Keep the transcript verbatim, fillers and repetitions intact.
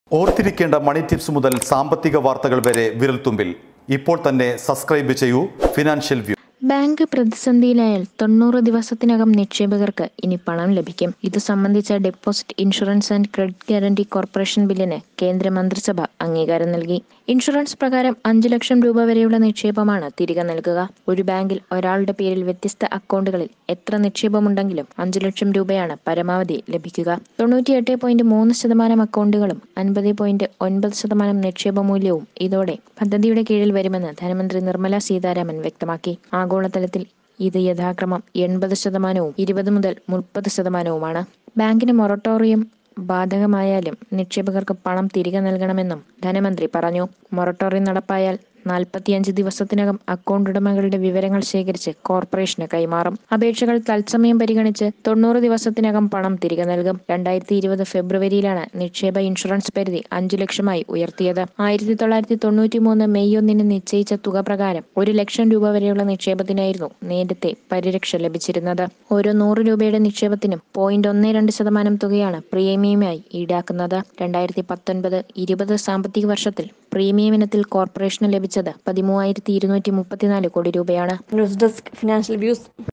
ഓർത്തിരിക്കേണ്ട മണി ടിപ്സ് മുതൽ സാമ്പത്തിക വാർത്തകൾ വരെ വിരൽത്തുമ്പിൽ. ഇപ്പോൾ തന്നെ സബ്സ്ക്രൈബ് ചെയ്യൂ ഫിനാൻഷ്യൽ വ്യൂ. ബാങ്ക് പ്രതിസന്ധിയിലായാൽ തൊണ്ണൂറ് ദിവസത്തിനകം നിക്ഷേപകർക്ക് ഇനി പണം ലഭിക്കും. ഇത് സംബന്ധിച്ച deposit insurance and credit guarantee corporation ബില്ലിന് കേന്ദ്ര മന്ത്രിസഭ അംഗീകാരം നൽകി. ഇൻഷുറൻസ് പ്രകാരം അഞ്ചു ലക്ഷം രൂപ വരെയുള്ള നിക്ഷേപമാണ് തിരികെ നൽകുക. ഒരു ബാങ്കിൽ ഒരാളുടെ പേരിൽ വ്യത്യസ്ത അക്കൗണ്ടുകളിൽ എത്ര നിക്ഷേപമുണ്ടെങ്കിലും അഞ്ചു ലക്ഷം രൂപയാണ് പരമാവധി ലഭിക്കുക. തൊണ്ണൂറ്റിയെട്ട് പോയിന്റ് മൂന്ന് ശതമാനം അക്കൗണ്ടുകളും അൻപത് പോയിന്റ് ഒൻപത് ശതമാനം നിക്ഷേപ മൂല്യവും ഇതോടെ പദ്ധതിയുടെ കീഴിൽ വരുമെന്ന് ധനമന്ത്രി നിർമല സീതാരാമൻ വ്യക്തമാക്കി. ആഗോളതലത്തിൽ ഇത് യഥാക്രമം എൺപത് ശതമാനവും ഇരുപത് മുതൽ മുപ്പത് ശതമാനവുമാണ്. ബാങ്കിന് മൊറട്ടോറിയം ബാധകമായാലും നിക്ഷേപകർക്ക് പണം തിരികെ നൽകണമെന്നും ധനമന്ത്രി പറഞ്ഞു. മൊറട്ടോറിയം നടപ്പായാൽ നാൽപ്പത്തിയഞ്ച് ദിവസത്തിനകം അക്കൗണ്ട് ഉടമകളുടെ വിവരങ്ങൾ ശേഖരിച്ച് കോർപ്പറേഷന് കൈമാറും. അപേക്ഷകൾ തത്സമയം പരിഗണിച്ച് തൊണ്ണൂറ് ദിവസത്തിനകം പണം തിരികെ നൽകും. രണ്ടായിരത്തി ഇരുപത് ഫെബ്രുവരിയിലാണ് നിക്ഷേപ ഇൻഷുറൻസ് പരിധി അഞ്ചു ലക്ഷമായി ഉയർത്തിയത്. ആയിരത്തി തൊള്ളായിരത്തി തൊണ്ണൂറ്റി മൂന്ന് മെയ് ഒന്നിന് നിശ്ചയിച്ച തുക പ്രകാരം ഒരു ലക്ഷം രൂപ വരെയുള്ള നിക്ഷേപത്തിനായിരുന്നു നേരത്തെ പരിരക്ഷ ലഭിച്ചിരുന്നത്. ഓരോ നൂറ് രൂപയുടെ നിക്ഷേപത്തിനും പോയിന്റ് ഒന്ന് രണ്ട് ശതമാനം തുകയാണ് പ്രീമിയമായി ഈടാക്കുന്നത്. രണ്ടായിരത്തി പത്തൊൻപത് ഇരുപത് സാമ്പത്തിക വർഷത്തിൽ പ്രീമിയം ഇനത്തിൽ കോർപ്പറേഷന് ലഭിച്ചത് പതിമൂവായിരത്തി ഇരുന്നൂറ്റി മുപ്പത്തിനാല് കോടി രൂപയാണ്. News desk financial views.